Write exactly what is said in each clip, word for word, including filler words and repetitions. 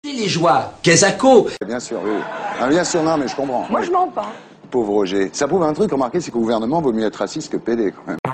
Les joies, Kezako. Bien sûr, oui. Ah, bien sûr, non, mais je comprends. Moi, je mens pas. Pauvre Roger. Ça prouve un truc, remarquez, c'est qu'au gouvernement, vaut mieux être raciste que pédé, quand même.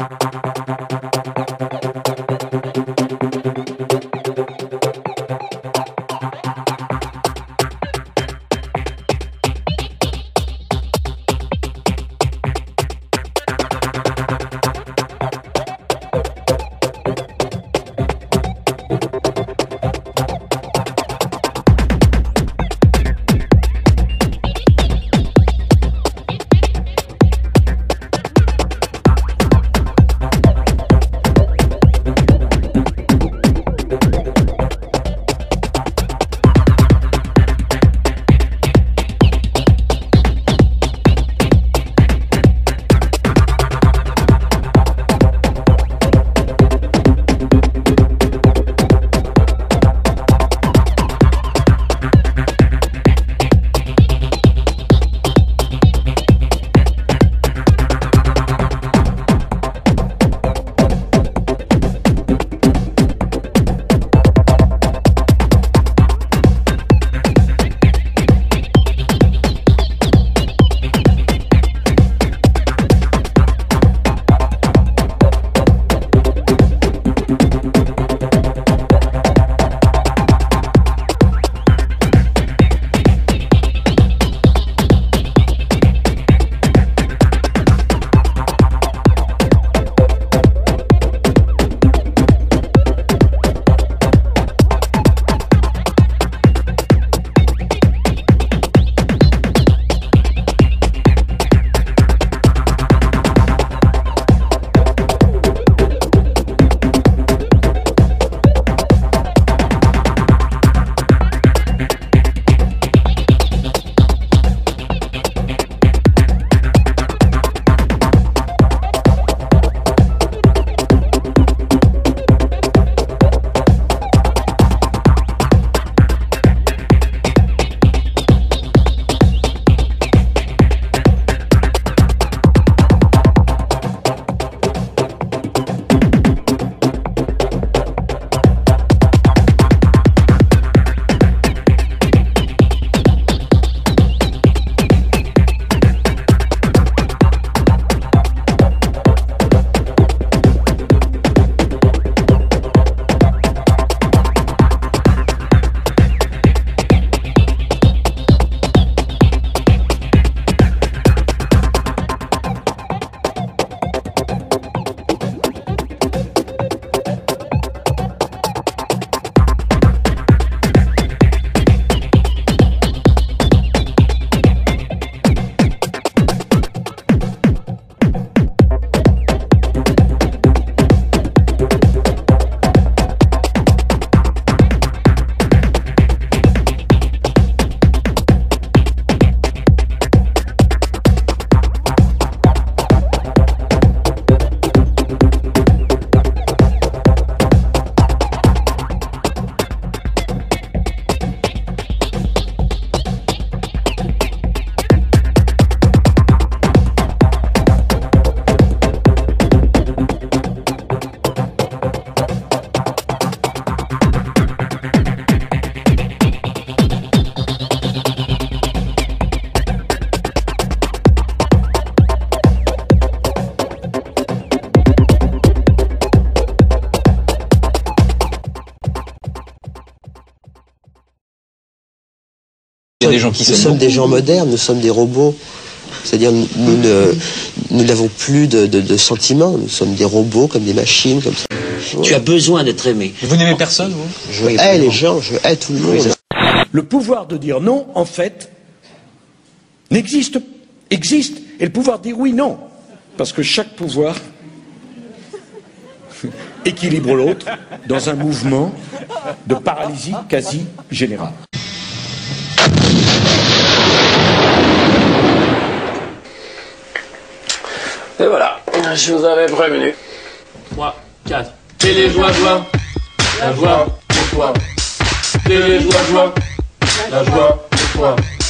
Il y a des gens qui nous sommes beaucoup. des gens modernes, nous sommes des robots. C'est-à-dire nous, nous ne nous n'avons plus de, de, de sentiments, nous sommes des robots comme des machines, comme ça. Ouais. Tu as besoin d'être aimé. Vous n'aimez personne, vous? Je hais les gens, je hais tout le monde. Le pouvoir de dire non, en fait, n'existe, existe. Et le pouvoir de dire oui, non. Parce que chaque pouvoir équilibre l'autre dans un mouvement de paralysie quasi générale. Et voilà, je vous avais prévenu. trois, quatre. Et les joies, joie, la joie pour toi. Et les joies, joie, la joie pour toi.